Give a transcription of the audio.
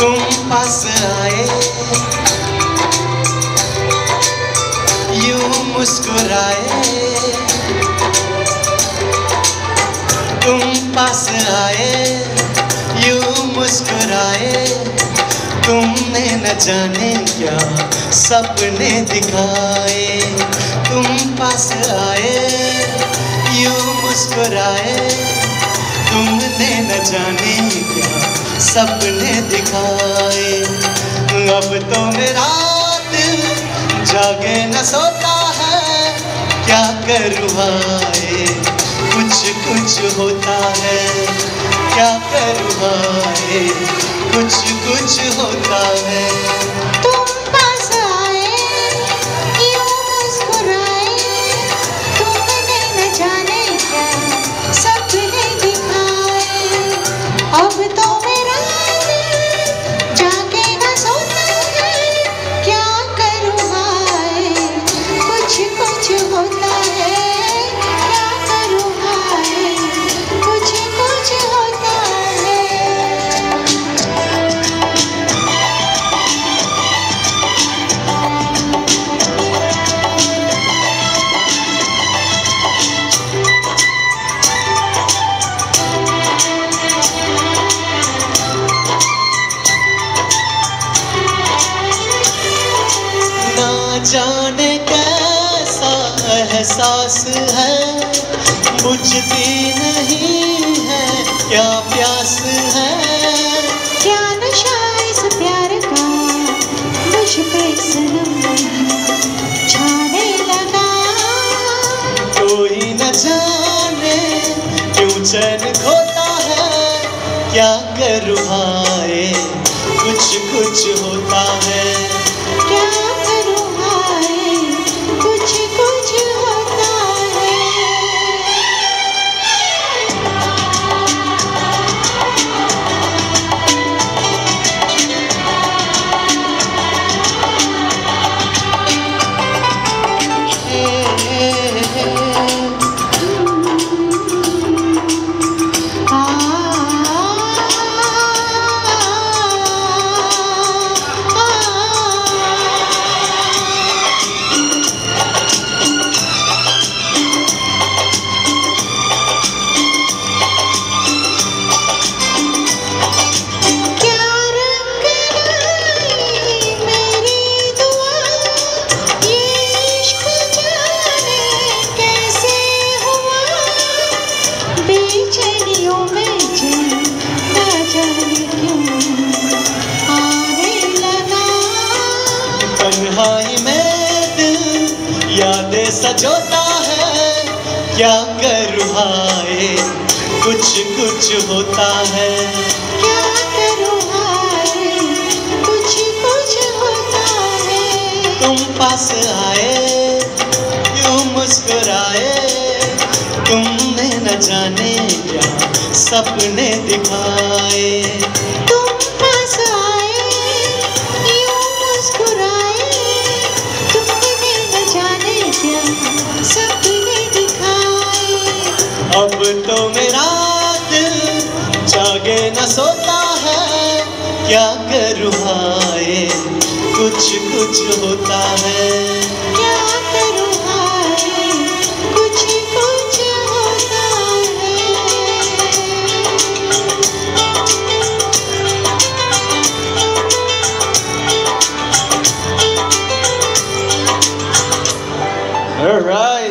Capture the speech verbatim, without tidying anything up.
तुम पास आए, यूं मुस्कुराए, तुम पास आए, यूं मुस्कुराए, तुमने न जाने क्या सपने दिखाए। तुम पास आए, यूं मुस्कुराए, तुमने न जाने क्या सपने दिखाए। अब तो मेरा दिल जागे न सोता है, क्या करूँ हाय कुछ कुछ होता है, क्या करूँ हाय कुछ कुछ होता है। तुम पास आए, यूं मुस्कुराए, तुमने न जाने क्या सपने दिखाए। अब तो मेरा दिल जाके न सोता है, क्या करूँ हाय कुछ कुछ होता है, क्या करूँ हाय कुछ कुछ होता है। जाने कैसा एहसास है, बुझती नहीं है क्या प्यास है। क्या नशा इस प्यार का मुझ पे सनम छाने लगा। कोई न जाने क्यों चैन खोता है, क्या करूँ हाय कुछ कुछ होता है। क्या करूँ हाय कुछ कुछ होता है। तन्हाई में दिल यादें सजोता है, क्या करूँ हाय कुछ कुछ होता है। क्या करूँ हाय कुछ कुछ होता है। तुम पास आए, यूं मुस्कुराए, तुमने न जाने क्या सपने दिखाए। तुम पास आए, यूं मुस्कुराए, तुमने न जाने क्या सपने दिखाए। अब तो मेरा दिल जागे न सोता है, क्या करूँ हाय कुछ कुछ होता है। क्या करूँ हाय कुछ कुछ होता है। All right.